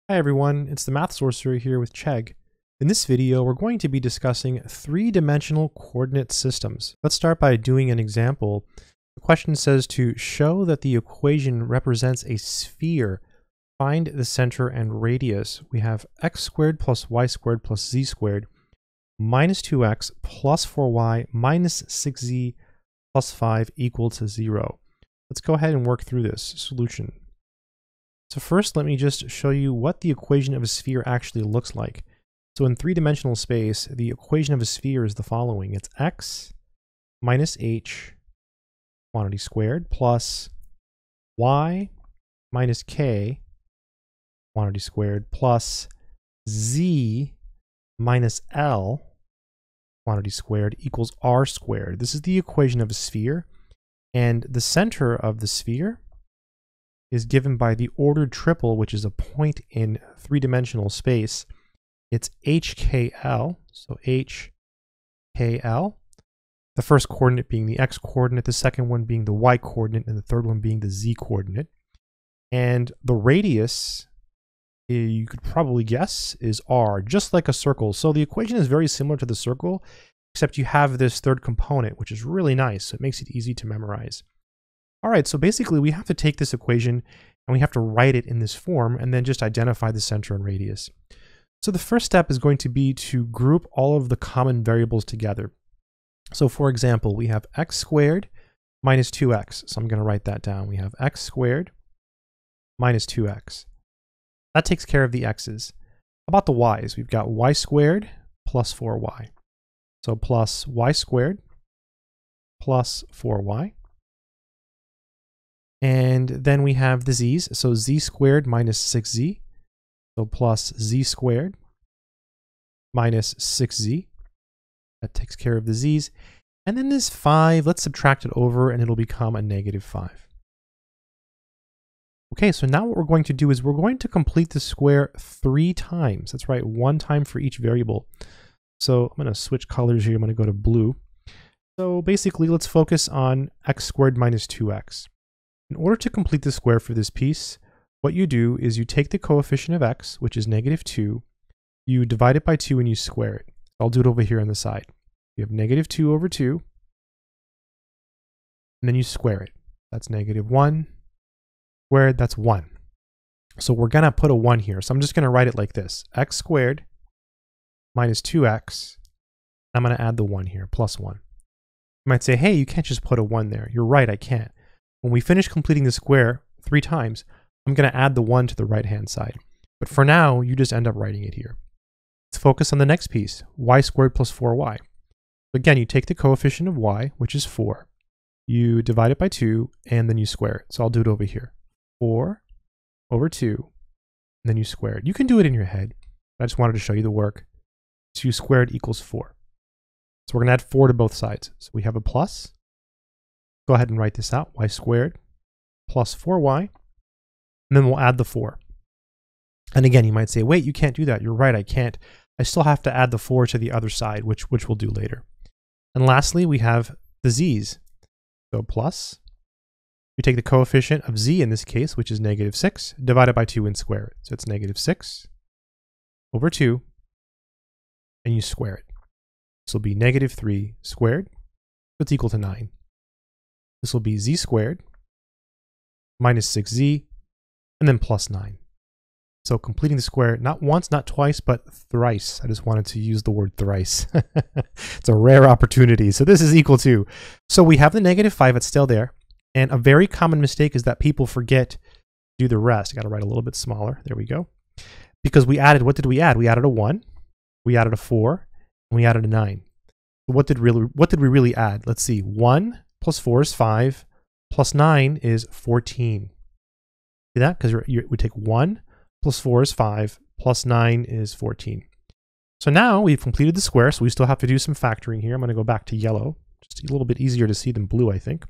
Hi everyone, it's the Math Sorcerer here with Chegg. In this video, we're going to be discussing three-dimensional coordinate systems. Let's start by doing an example. The question says to show that the equation represents a sphere. Find the center and radius. We have x squared plus y squared plus z squared minus 2x plus 4y minus 6z plus 5 equal to 0. Let's go ahead and work through this solution. So first, let me just show you what the equation of a sphere actually looks like. So in three-dimensional space, the equation of a sphere is the following. It's x minus h quantity squared plus y minus k quantity squared plus z minus l quantity squared equals r squared. This is the equation of a sphere, and the center of the sphere is given by the ordered triple, which is a point in three-dimensional space. It's HKL, so HKL. The first coordinate being the x coordinate, the second one being the y coordinate, and the third one being the z coordinate. And the radius, you could probably guess, is r, just like a circle. So the equation is very similar to the circle, except you have this third component, which is really nice. It makes it easy to memorize. All right, so basically we have to take this equation and we have to write it in this form and then just identify the center and radius. So the first step is going to be to group all of the common variables together. So for example, we have x squared minus 2x. So I'm going to write that down. We have x squared minus 2x. That takes care of the x's. How about the y's? We've got y squared plus 4y. So plus y squared plus 4y. And then we have the z's, so z squared minus 6z, so plus z squared minus 6z. That takes care of the z's. And then this 5, let's subtract it over and it'll become a negative 5. Okay, so now what we're going to do is we're going to complete the square 3 times. That's right, 1 time for each variable. So I'm going to switch colors here. I'm going to go to blue. So basically, let's focus on x squared minus 2x. In order to complete the square for this piece, what you do is you take the coefficient of x, which is negative 2, you divide it by 2 and you square it. I'll do it over here on the side. You have negative 2 over 2, and then you square it. That's negative 1 squared, that's 1. So we're going to put a 1 here. So I'm just going to write it like this. X squared minus 2x. I'm going to add the 1 here, plus 1. You might say, hey, you can't just put a 1 there. You're right, I can't. When we finish completing the square 3 times, I'm going to add the 1 to the right-hand side. But for now, you just end up writing it here. Let's focus on the next piece, y squared plus 4y. Again, you take the coefficient of y, which is 4. You divide it by 2, and then you square it. So I'll do it over here. 4 over 2, and then you square it. You can do it in your head. I just wanted to show you the work. 2 squared equals 4. So we're going to add 4 to both sides. So we have a plus. Go ahead and write this out, y squared plus 4y, and then we'll add the 4. And again, you might say, wait, you can't do that. You're right, I can't. I still have to add the 4 to the other side, which we'll do later. And lastly, we have the z's. So plus, you take the coefficient of z in this case, which is negative 6, divide it by 2 and square it. So it's negative 6 over 2, and you square it. This will be negative 3 squared, so it's equal to 9. This will be z squared minus 6z, and then plus 9. So completing the square, not once, not twice, but thrice. I just wanted to use the word thrice. It's a rare opportunity. So this is equal to. So we have the negative 5, it's still there. And a very common mistake is that people forget to do the rest. I got to write a little bit smaller. There we go. Because we added, what did we add? We added a 1, we added a 4, and we added a 9. So what did we really add? Let's see. 1 plus 4 is 5, plus 9 is 14. See that? Because we take 1 plus 4 is 5, plus 9 is 14. So now we've completed the square, so we still have to do some factoring here. I'm going to go back to yellow. Just a little bit easier to see than blue, I think.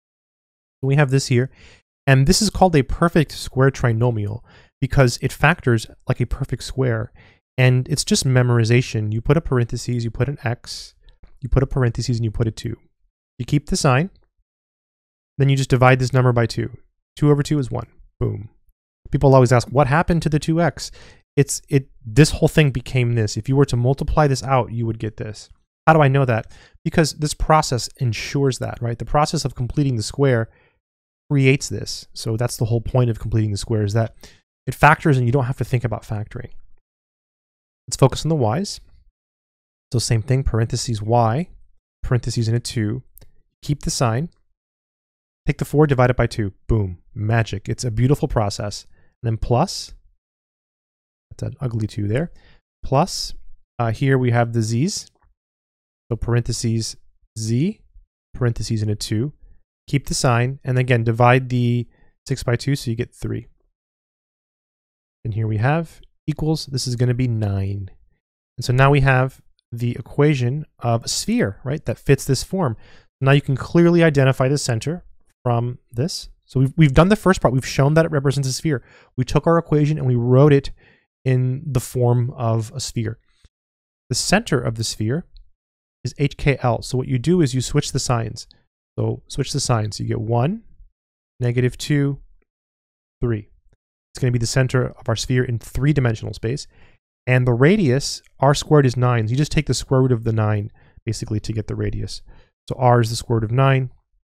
We have this here, and this is called a perfect square trinomial because it factors like a perfect square, and it's just memorization. You put a parentheses, you put an x, you put a parentheses, and you put a 2. You keep the sign, then you just divide this number by 2. 2 over 2 is 1. Boom. People always ask, what happened to the 2x? This whole thing became this. If you were to multiply this out, you would get this. How do I know that? Because this process ensures that, right? The process of completing the square creates this. So that's the whole point of completing the square, is that it factors and you don't have to think about factoring. Let's focus on the y's. So same thing, parentheses y, parentheses in a 2. Keep the sign. Take the 4, divide it by 2. Boom. Magic. It's a beautiful process. And then plus, that's an ugly 2 there. Plus, here we have the z's. So parentheses z, parentheses in a 2. Keep the sign. And again, divide the 6 by 2 so you get 3. And here we have equals, this is going to be 9. And so now we have the equation of a sphere, right, that fits this form. Now you can clearly identify the center from this. So we've done the first part. We've shown that it represents a sphere. We took our equation and we wrote it in the form of a sphere. The center of the sphere is HKL. So what you do is you switch the signs. So switch the signs. You get 1, -2, 3. It's going to be the center of our sphere in 3-dimensional space. And the radius, r squared is 9. So you just take the square root of the 9, basically, to get the radius. So r is the square root of 9.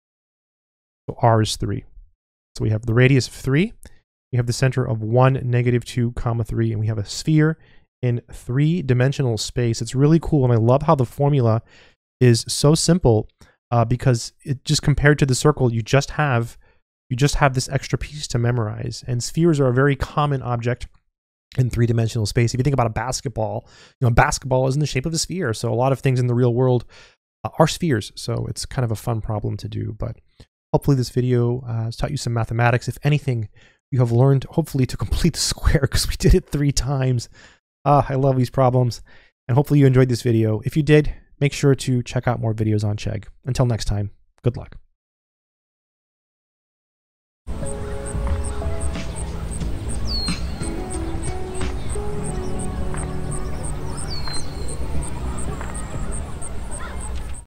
So r is 3. So we have the radius of 3. We have the center of 1, -2, 3. And we have a sphere in 3-dimensional space. It's really cool. And I love how the formula is so simple because it just compared to the circle, you just have this extra piece to memorize. And spheres are a very common object in 3-dimensional space. If you think about a basketball, basketball is in the shape of a sphere. So a lot of things in the real world are spheres. So it's kind of a fun problem to do. But hopefully this video has taught you some mathematics. If anything, you have learned, hopefully, to complete the square, because we did it 3 times. I love these problems. And hopefully you enjoyed this video. If you did, make sure to check out more videos on Chegg. Until next time, good luck.